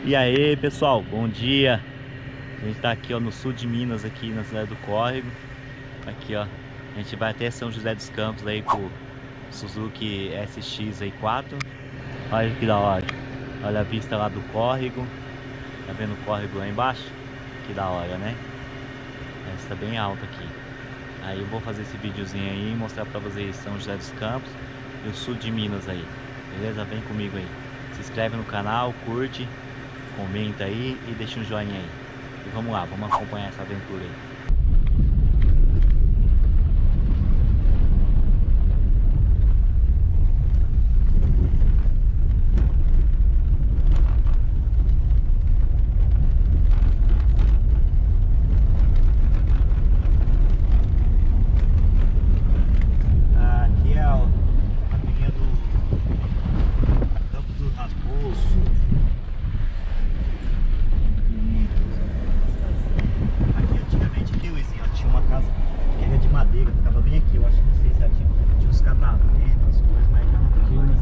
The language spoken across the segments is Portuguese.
E aí pessoal, bom dia. A gente tá aqui ó, no sul de Minas, aqui na cidade do Córrego. Aqui ó, a gente vai até São José dos Campos aí com o Suzuki SX aí 4. Olha que da hora. Olha a vista lá do Córrego. Tá vendo o Córrego lá embaixo? Que da hora, né? Essa tá bem alta aqui. Aí eu vou fazer esse videozinho aí e mostrar pra vocês São José dos Campos e o sul de Minas aí. Beleza? Vem comigo aí. Se inscreve no canal, curte, comenta aí e deixa um joinha aí. E vamos lá, vamos acompanhar essa aventura aí. Aqui é a capinha do Campo do Raposo. Aqui antigamente aqui, Luizinho, ó, tinha uma casa que era de madeira, ficava bem aqui. Eu acho que não sei se ela tinha uns cataventos, as coisas, mas já não tem mais.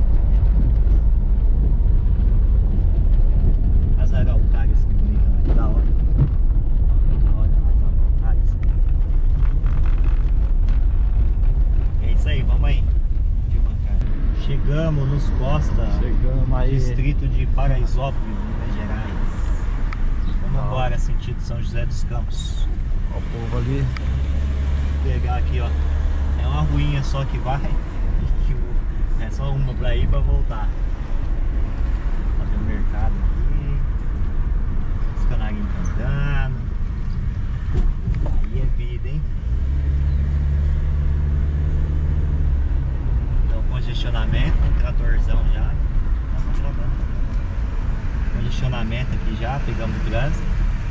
As araucárias que bonitas, né? Que da hora. Da hora, as araucárias. É isso aí, vamos aí. Chegamos nos Costa, distrito de Paraisópolis, Minas Gerais. Vamos embora, sentido São José dos Campos. Olha o povo ali. Vou pegar aqui, ó. É uma ruinha só que vai. É só uma pra ir e pra voltar. Fazer o mercado aqui. Os canarinhos cantando. Aí é vida, hein? Então, congestionamento, um tratorzão já. Tá gravando. Congestionamento aqui já, pegamos o trânsito.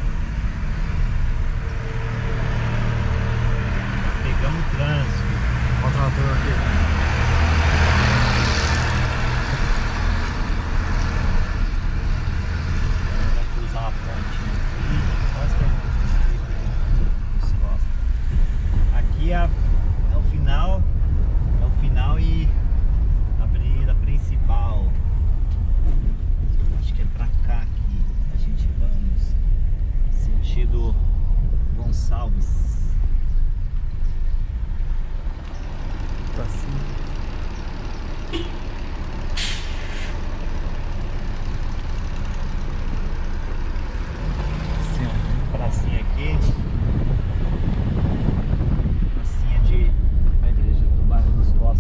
Pegamos o trânsito. Olha o trator aqui. Vai cruzar uma ponte aqui. Quase que é um distrito dos Costa. Aqui é o final. É o final e a avenida principal. Acho que é pra cá que a gente vamos. Sentido Gonçalves. Pra cima. Pracinha aqui. Pracinha de a igreja do bairro dos Costa.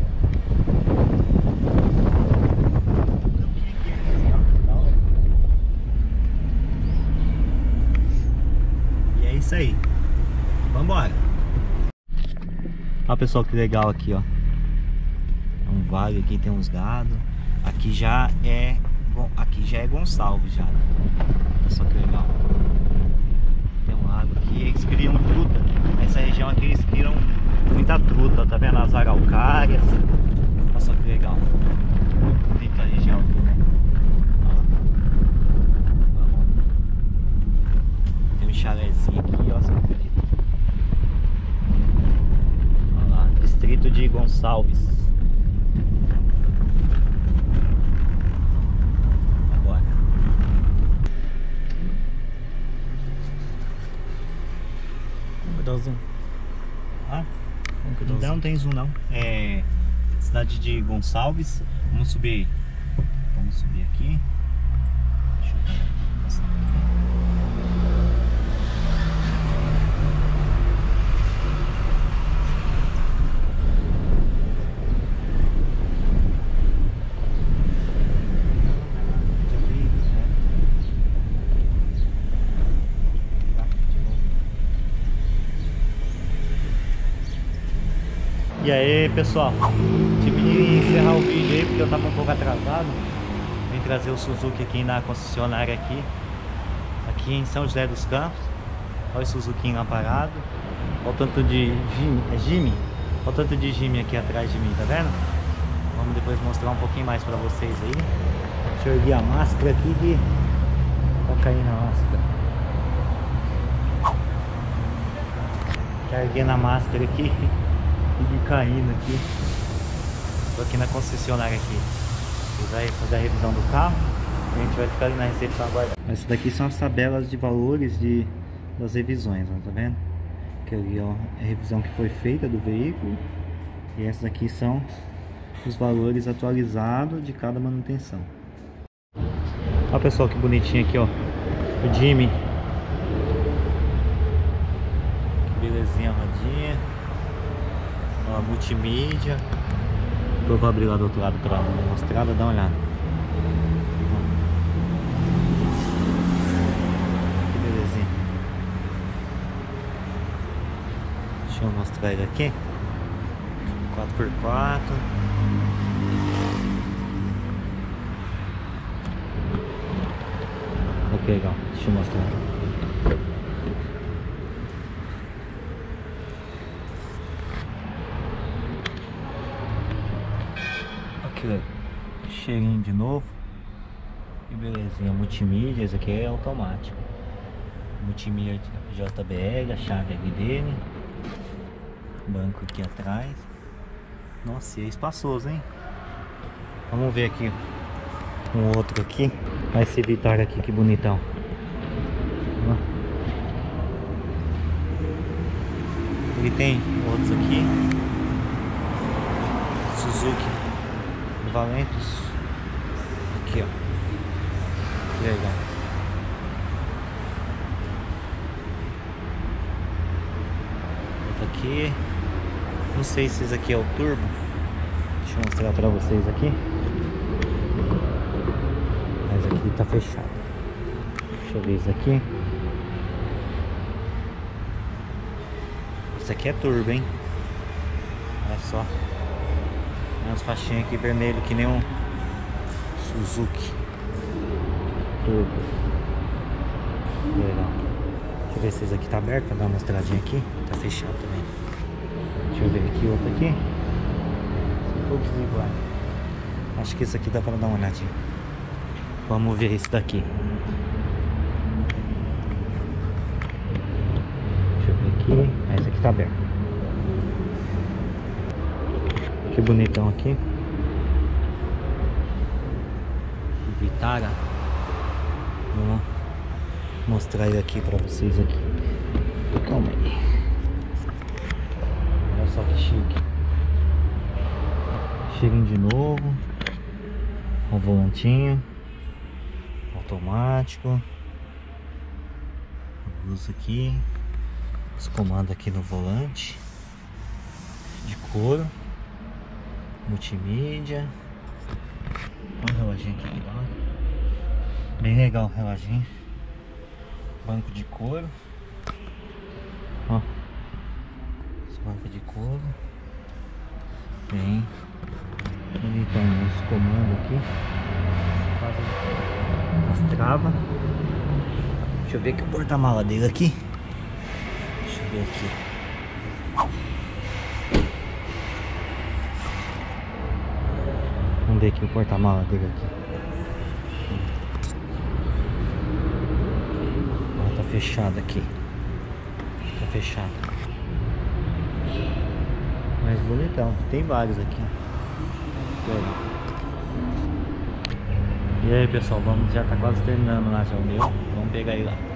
Campinho aqui, assim, ó. Da hora. E é isso aí. Vambora. Olha pessoal, que legal aqui, ó. É um vale aqui, tem uns gado. Aqui já é Gonçalves já, né? Olha só que legal. Tem um lago aqui, eles criam truta. Essa região aqui eles criam muita truta, ó, tá vendo? As araucárias. Olha só que legal. Muito bonita a região aqui, né? Ó. Tem um chalezinho aqui, ó, só que bonito. Olha lá, distrito de Gonçalves. Agora. Vamos dar zoom. Ah? Vamos que dá Não zoom. tem zoom não. É cidade de Gonçalves. Vamos subir. Vamos subir aqui. Deixa eu passar aqui. E aí pessoal, tive que encerrar o vídeo aí porque eu tava um pouco atrasado. Vim trazer o Suzuki aqui na concessionária aqui em São José dos Campos. Olha o Suzuki lá parado. Olha o tanto de Jimmy. Olha o tanto de Jimmy aqui atrás de mim, tá vendo? Vamos depois mostrar um pouquinho mais pra vocês aí. Deixa eu erguer a máscara aqui que tá caindo a máscara. Tá erguendo a máscara aqui. E caindo aqui. Tô aqui na concessionária aqui. Vai fazer a revisão do carro. A gente vai ficar ali na recepção aguardando. Essas daqui são as tabelas de valores das revisões, ó, tá vendo? Que ali, ó, é a revisão que foi feita do veículo. E essas aqui são os valores atualizados de cada manutenção. Olha, pessoal, que bonitinho aqui, ó. O Jimmy. Que belezinha, rodinha. Ó, multimídia. Depois eu vou abrir lá do outro lado pra mostrar, dá uma olhada. Que belezinha. Deixa eu mostrar ele aqui. 4x4. Olha que legal, deixa eu mostrar. Aqui, cheirinho de novo. Que belezinha, multimídia, esse aqui é automático. Multimídia JBL, a chave aqui dele. Banco aqui atrás. Nossa, e é espaçoso, hein? Vamos ver aqui um outro aqui. Olha esse Vitória aqui, que bonitão. Ó. Ele tem outros aqui. Suzuki Valentus. Aqui, ó. Que legal. Outro aqui. Não sei se esse aqui é o turbo. Deixa eu mostrar pra vocês aqui. Mas aqui tá fechado. Deixa eu ver isso aqui. Isso aqui é turbo, hein? Olha só. Tem umas faixinhas aqui vermelho que nem um Suzuki turbo. Legal. Deixa eu ver se esse aqui tá aberto pra dar uma mostradinha aqui. Tá fechado também. Deixa eu ver aqui, outro aqui. Todos iguais. Acho que esse aqui dá pra dar uma olhadinha. Vamos ver esse daqui. Deixa eu ver aqui. Esse aqui tá aberto. Que bonitão aqui. Vitara. Vamos mostrar ele aqui pra vocês aqui. Calma aí. Olha só que chique. Cheirinho de novo. O volantinho automático. Luz aqui. Os comandos aqui no volante. De couro. Multimídia. Olha o reloginho aqui do lado. Bem legal o reloginho. Banco de couro. Ó. Banco de couro. Bem bonitão os comandos aqui. As travas. Deixa eu ver aqui o porta-mala dele aqui. Deixa eu ver aqui. Vamos ver aqui o porta-mala dele aqui. Ó, tá fechado aqui. Tá fechado. Mas bonitão, tem vários aqui. Legal. E aí, pessoal, já tá quase terminando lá já o meu. Vamos pegar ele lá.